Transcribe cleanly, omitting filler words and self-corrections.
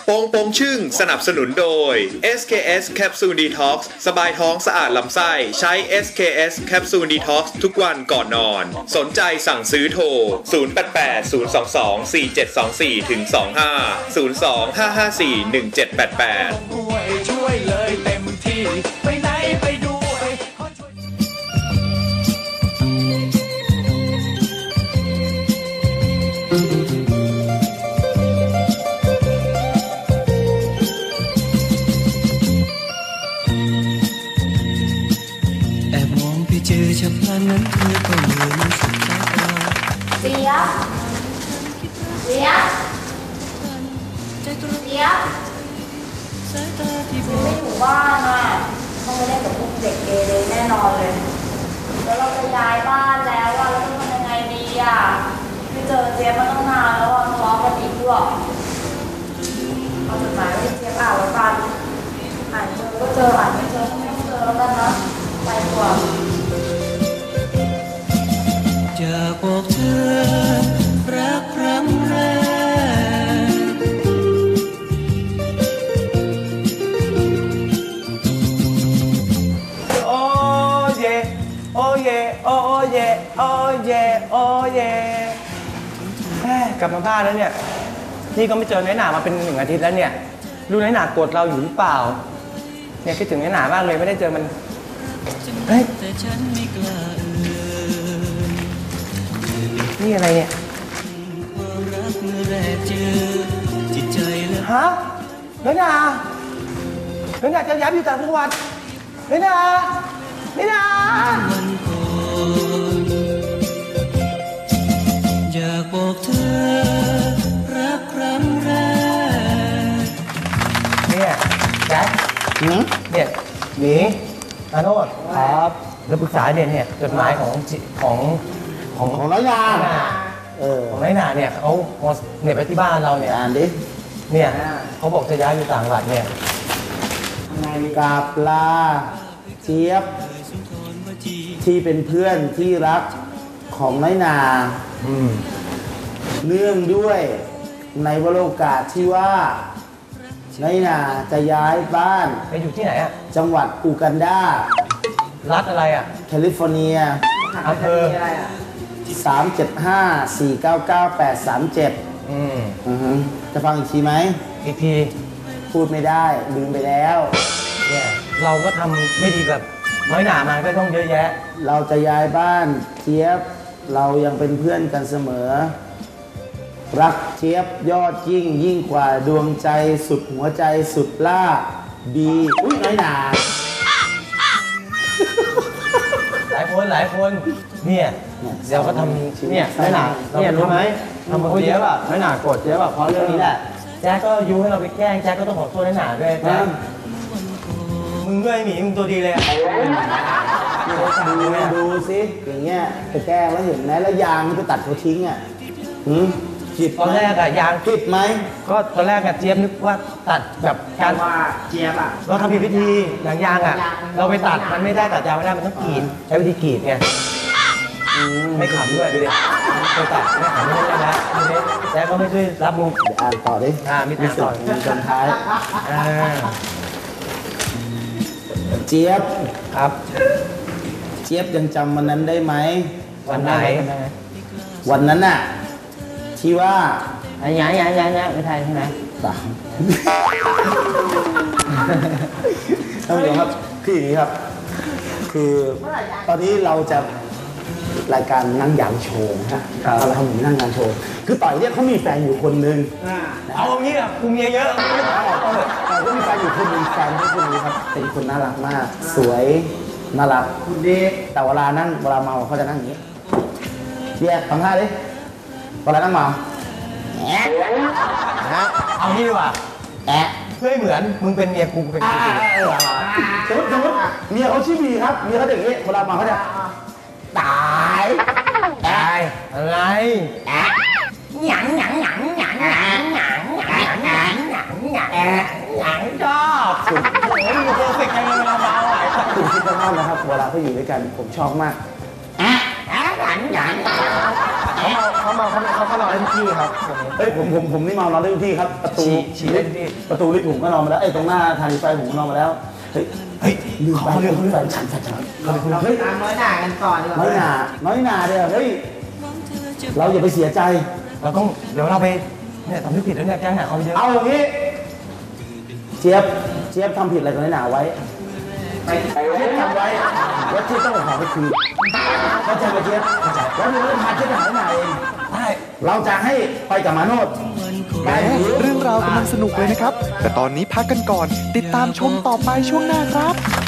โปงโปงชึ่งสนับสนุนโดย SKS Capsule Detox สบายท้องสะอาดลำไส้ใช้ SKS Capsule Detox ทุกวันก่อนนอนสนใจสั่งซื้อโทร0880224724-25 02-554-1788 ช่วยเลยเต็มที่ไปไหนไปด้วยเจอฉับพลันนั้นเธอก็เหมือนสุดสายตาเสียเสียไม่อยู่บ้านอ่ะต้องไปเล่นกับพวกเด็กเกเรแน่นอนเลยแล้วเราจะย้ายบ้านแล้วอ่ะแล้วต้องทำยังไงดีอ่ะไม่เจอเจี๊ยบมาตั้งนานแล้วอ่ะทะเลาะกันอีกด้วยเอาจดหมายให้เจี๊ยบอ่านแล้วกันอ่านเจอก็เจออ่านไม่เจอก็ไม่เจอแล้วกันนะไปกว่าจะบอกเธอรักครั้งแรกโอ้เยโอ้เยโอ้เยโอ้เยโอ้เยกลับมาบ้านแล้วเนี่ยนี่ก็ไม่เจอน้อยหนามาเป็น1 อาทิตย์แล้วเนี่ยรู้น้อยหนากดเราอยู่หรือเปล่าเนี่ยคิดถึงน้อยหนามากเลยไม่ได้เจอมันเฮ้ยแต่ฉันไม่กล้านี่อะไรเนี่ยความรักเมื่อแรกเจอจิตใจและฮะน้อยหนาจะย้ายอยู่ต่างจังหวัดน้อยหนาวันก่อนอยากบอกเธอรักครั้งแรกเนี่ยแจ็คเนี่ยหนีอาโนดครับแล้วปรึกษาเนี่ยจดหมายของน้อยนาของน้อยนาเนี่ยเขาเนี่ยไปที่บ้านเราเนี่ยอ่านดิเนี่ยเขาบอกจะย้ายอยู่ต่างจังหวัดเนี่ยกราบลาเจี๊ยบที่เป็นเพื่อนที่รักของน้อยนาเนื่องด้วยในวโรกาสที่ว่าน้อยนาจะย้ายบ้านไปอยู่ที่ไหนอะจังหวัดอูกันดารัฐอะไรอะแคลิฟอร์เนียอำเภอ 375-499-837จะฟังอีกทีไหมอีกทีพูดไม่ได้ลืมไปแล้วเนี่ยเราก็ทำไม่ดีกับน้อยหนามาก็ต้องเยอะแยะเราจะย้ายบ้านเจี๊ยบเรายังเป็นเพื่อนกันเสมอรักเจี๊ยบยอดยิ่งกว่าดวงใจสุดหัวใจสุดล่าบีอุ้ยน้อยหนาหลายคนเนี่ยเดี๋ยวก็ทำเนี่ยน้อยหนาเนี่ยรู้ไหมทำคนเดียวแบบน้อยหนากดเยอะแบบเพราะเรื่องนี้แหละแจ๊กก็ยุให้เราไปแกล้งแจ๊กก็ต้องขอโทษน้อยหนาด้วยแจ๊กมึงด้วยหมีมึงตัวดีเลยดูสิอย่างเงี้ยไปแกล้งแล้วเห็นไหมแล้วยางมันไปตัดเขาทิ้งอ่ะผิดตอนแรกอะยางผิดไหมก็ตอนแรกอะเจี๊ยบนึกว่าตัดแบบการว่าเจี๊ยบอะเราทำผิดวิธีหนังยางอะเราไปตัดมันไม่ได้ตัดยางไม่ได้มันต้องกรีดใช้วิธีกรีดไงไม่ขำด้วยดูดิไปตัดไม่ขำไม่ได้นะแต่ก็ไม่ช่วยรับมุกเดี๋ยวอ่านต่อดิมีต่อมีตอนท้ายเจี๊ยบครับเจี๊ยบยังจำวันนั้นได้ไหมวันไหนวันนั้นน่ะที่ว่าย้ายไม่ใช่ใช่ไหมต่างท่านผู้ชมครับคืออย่างนี้ครับคือตอนนี้เราจะรายการนั่งยางโชว์นะครับเราทำเหมือนนั่งยางโชว์คือต่อยเนี่ยเขามีแฟนอยู่คนนึงเอาอย่างนี้อ่ะกูเมียเยอะแต่ก็มีแฟนอยู่คนนึงแฟนที่คนนี้ครับเป็นคนน่ารักมากสวยน่ารักคุณดีแต่เวลาเมาเขาจะนั่งอย่างนี้แยกทำท่าดิเวลานั่งเมาเอางี้ดีกว่าเพื่อให้เหมือนมึงเป็นเมียกูเป็นกูสมมติเมียเขาชื่อบีครับเมียเขาอย่างนี้เวลาเมาเขาจะตายอะไรหยังชอบโอ้ยมึงเพอร์เฟกต์กันเลยเวลาเมาอ่ะคุณคิดว่านะครับเวลาเขาอยู่ด้วยกันผมชอบมากหยังเขานอนได้ทุกที่ครับเฮ้ยผมนี่เมานอนได้ทุกที่ครับประตูฉี่ได้ทุกที่ประตูลิฟต์ผมก็นอนมาแล้วตรงหน้าทางรถไฟผมก็นอนมาแล้วเฮ้ยลืมไปฉันเราไปตามน้อยหน่ากันก่อนดีกว่าน้อยหนาเดี๋ยวเฮ้ยเราอย่าไปเสียใจเดี๋ยวเราไปเนี่ยทำที่ผิดแล้วเนี่ยแจ้งหาเขาเยอะเอาอย่างนี้เจี๊ยบทำผิดอะไรกับน้อยหนาไว้ไปทำไว้แล้วเจี๊ยบต้องเอาของไปคืนเข้าใจไหมเจี๊ยบแล้วเดี๋ยวเราพาเจี๊ยบไปหาน้อยหนาเองได้เราจะให้ไปกับมาโนดได้เรื่องราวกำลังสนุกเลยนะครับ แต่ตอนนี้พักกันก่อน ติดตามชมต่อไปช่วงหน้าครับ